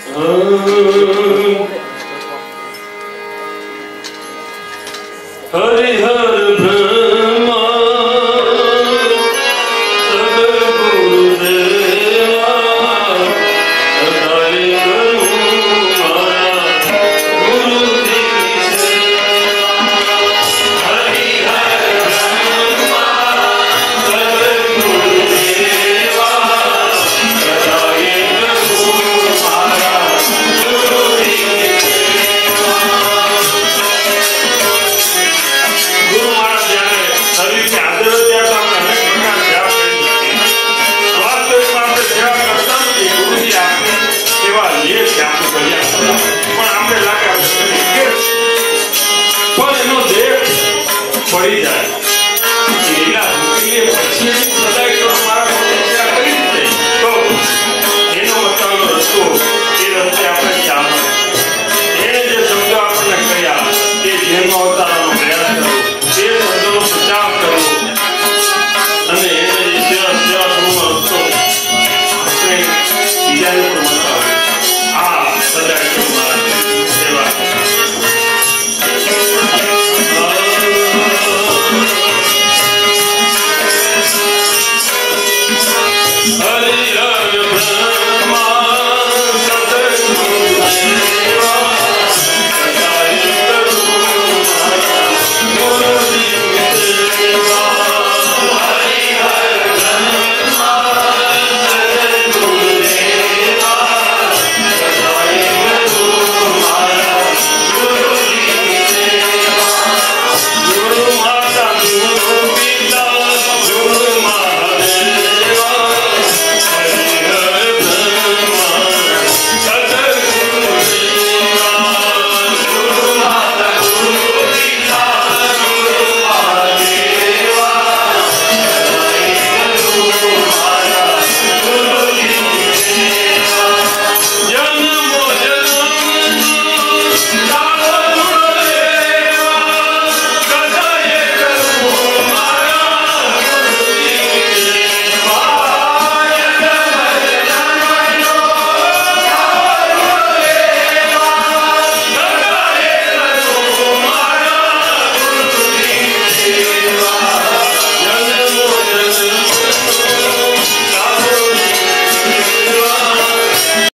हरिहर ब्रह्मा सदगुरुदेवा सदाई करूं मारा गुरु की सेवा। हरिहर ब्रह्मा सदगुरुदेवा सदाई करूं मारा गुरु की सेवा। गुरु महाराज जाने शरीर के आदर दिया तो हमने कितना सेवा करी। वास्तविक बात से सेवा करता हूँ कि गुरु जी आपने सेवा लिए थे आपने बढ़िया किया पर हमने लाके पर इन्हों देख पड़ी जाए